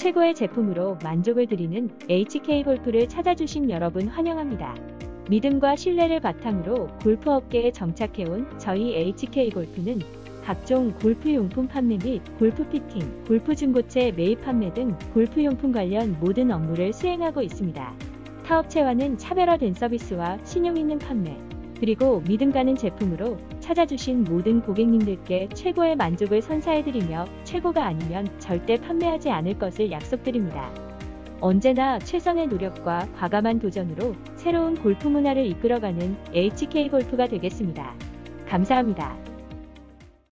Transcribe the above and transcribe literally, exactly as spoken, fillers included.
최고의 제품으로 만족을 드리는 에이치케이골프를 찾아주신 여러분 환영합니다. 믿음과 신뢰를 바탕으로 골프 업계에 정착해온 저희 에이치케이골프는 각종 골프용품 판매 및 골프 피팅, 골프 중고체 매입 판매 등 골프용품 관련 모든 업무를 수행하고 있습니다. 타업체와는 차별화된 서비스와 신용 있는 판매, 그리고 믿음 가는 제품으로 찾아주신 모든 고객님들께 최고의 만족을 선사해드리며 최고가 아니면 절대 판매하지 않을 것을 약속드립니다. 언제나 최선의 노력과 과감한 도전으로 새로운 골프 문화를 이끌어가는 에이치케이골프가 되겠습니다. 감사합니다.